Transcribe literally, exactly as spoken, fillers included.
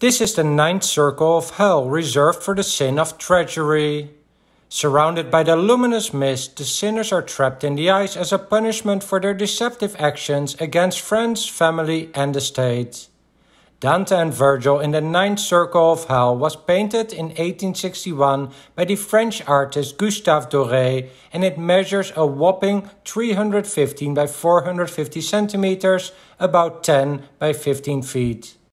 This is the ninth circle of hell reserved for the sin of treachery. Surrounded by the luminous mist, the sinners are trapped in the ice as a punishment for their deceptive actions against friends, family, and the state. Dante and Virgil in the Ninth Circle of Hell was painted in eighteen sixty-one by the French artist Gustave Doré, and it measures a whopping three hundred fifteen by four hundred fifty centimeters, about ten by fifteen feet.